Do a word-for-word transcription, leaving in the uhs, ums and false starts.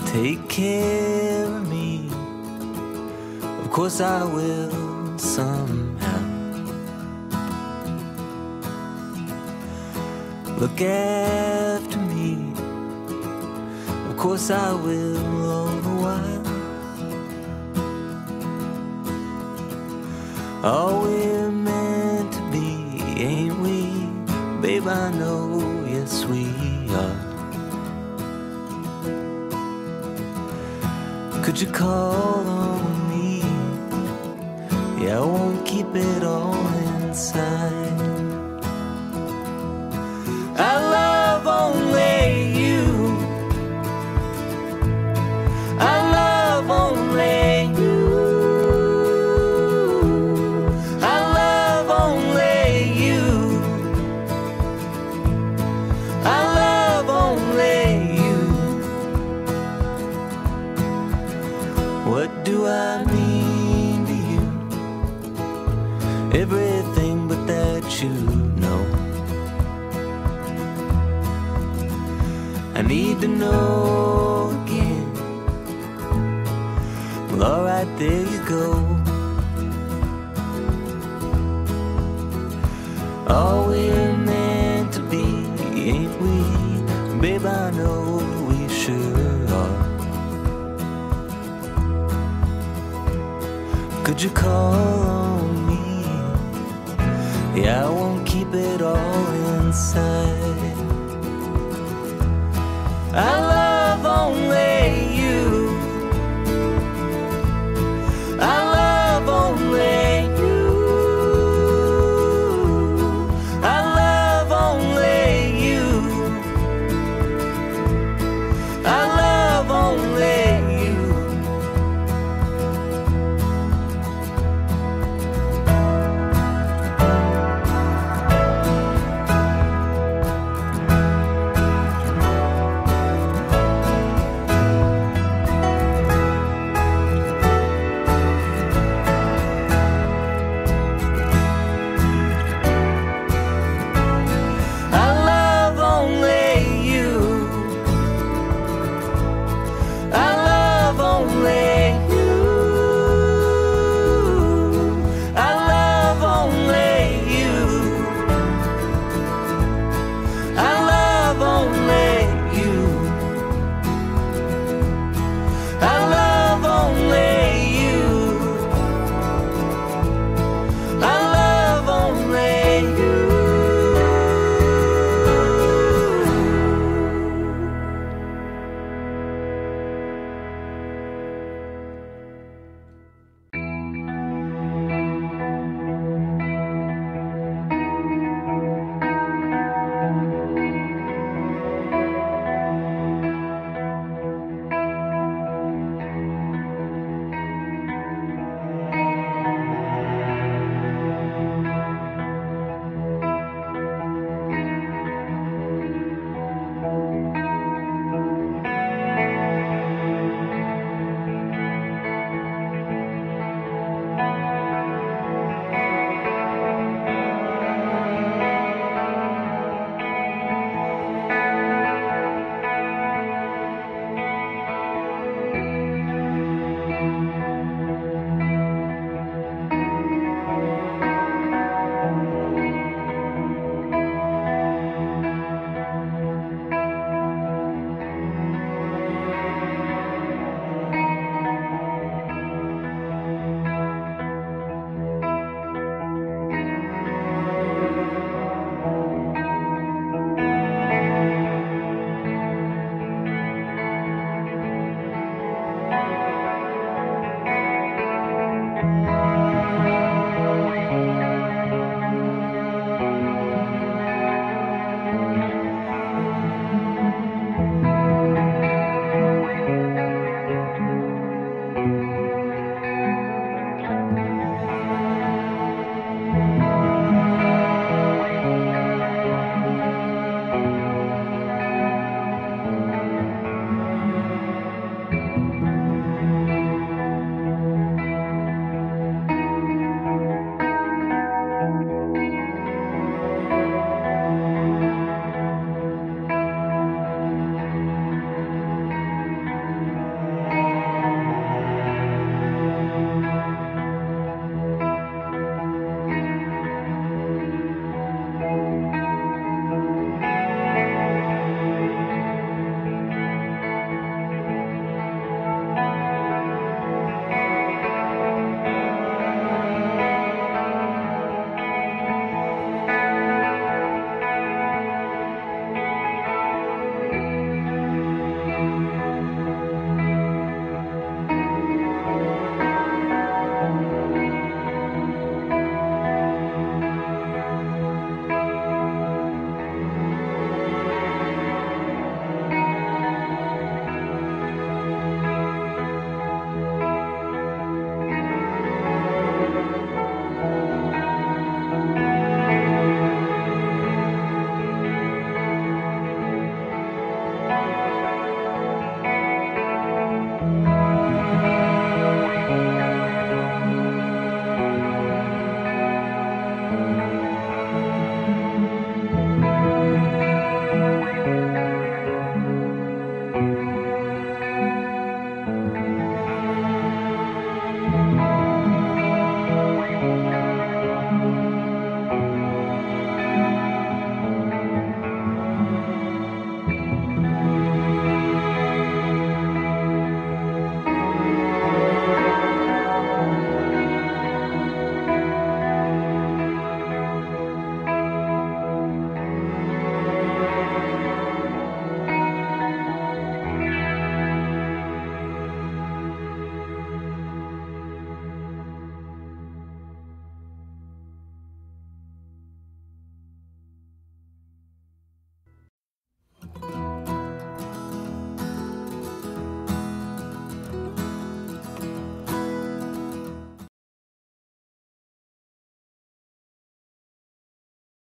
take care of me. Of course I will somehow. Look after me. Of course I will all the while. All we're meant to be, ain't we? Babe, I know, yes we are. Could you call on me? Yeah, I won't keep it all inside. I love only you. I love only you. I love only you. I love only you. What do I mean to you? Everything but that you know. I need to know again. Well, alright, there you go. All we're meant to be, ain't we? Babe, I know we sure are. Could you call on me? Yeah, I won't keep it all inside. I love